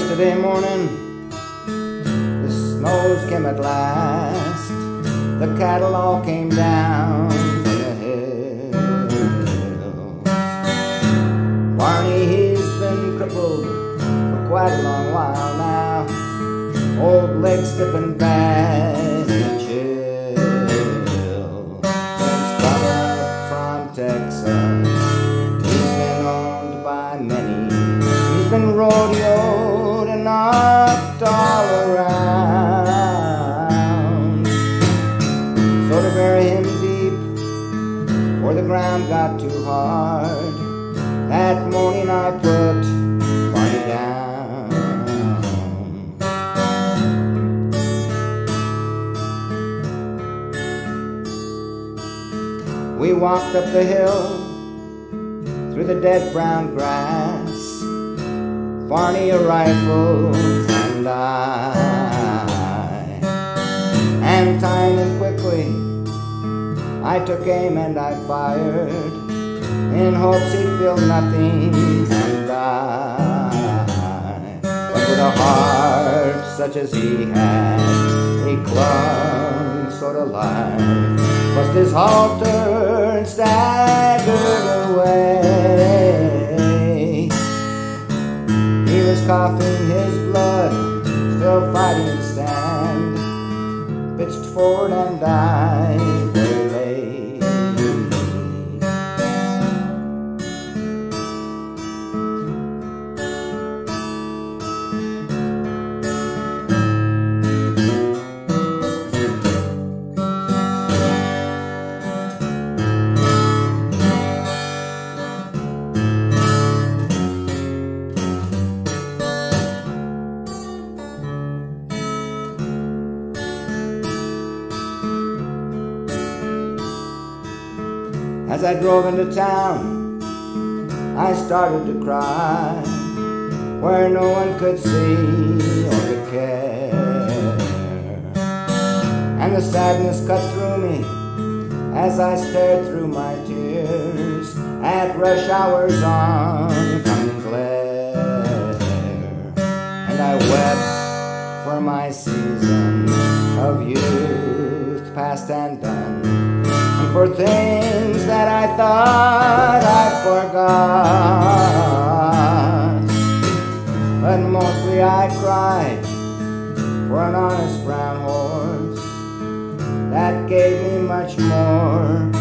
Yesterday morning, the snows came at last. The cattle all came down from the hills. Barney, he's been crippled for quite a long while now. Old legs stiff and bad and chill. Since coming up from Texas, he's been owned by many. He's been rodeoed and knocked all around. So to bury him deep, for the ground got too hard, that morning I put Barney down. We walked up the hill through the dead brown grass, Barney a rifle and and tying him quickly, I took aim and I fired, in hopes he'd feel nothing and die. But with a heart such as he had, he clung so to life, pushed his halter and staggered away. He was coughing his blood, still fighting to stand, pitched forward and died very late. As I drove into town, I started to cry, where no one could see or could care. And the sadness cut through me as I stared through my tears at rush hour's oncoming glare. And I wept for my season of youth past and done, and for things that I thought I forgot. But mostly I cried for an honest brown horse that gave me much more